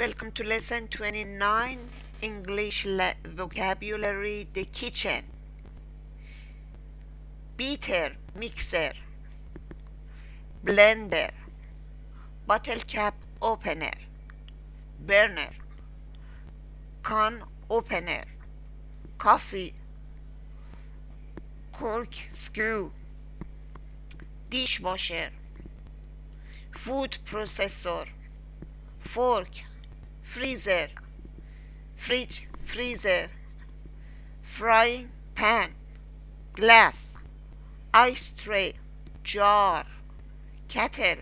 Welcome to lesson 29 English vocabulary, the kitchen. Beater, mixer. Blender, bottle cap opener. Burner, can opener. Coffee, corkscrew. Dishwasher, food processor. Fork, freezer, fridge, freezer. Frying pan, glass. Ice tray, jar. Kettle.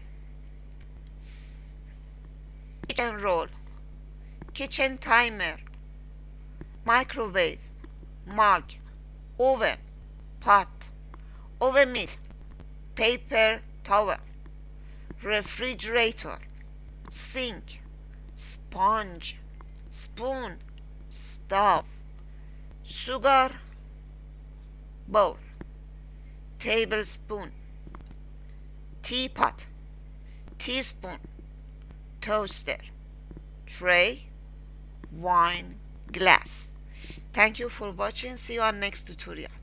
Kitchen roll, kitchen timer. Microwave, mug. Oven, pot. Oven mitt, paper towel. Refrigerator, sink, sponge. Spoon, stove. Sugar bowl, tablespoon. Teapot, teaspoon. Toaster, tray, wine glass. Thank you for watching. See you on next tutorial.